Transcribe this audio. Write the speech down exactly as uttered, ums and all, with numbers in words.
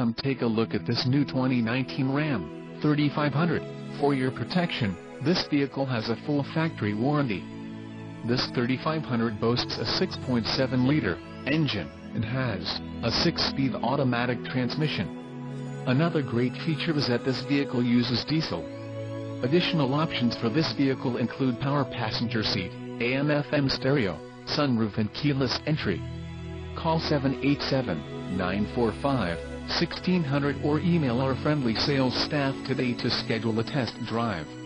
come take a look at this new twenty nineteen Ram thirty-five hundred. For your protection, this vehicle has a full factory warranty. This thirty-five hundred boasts a six point seven liter engine and has a six-speed automatic transmission. Another great feature is that this vehicle uses diesel. Additional options for this vehicle include power passenger seat, A M F M stereo, sunroof and keyless entry. Call seven eight seven, nine four five, one six zero zero or email our friendly sales staff today to schedule a test drive.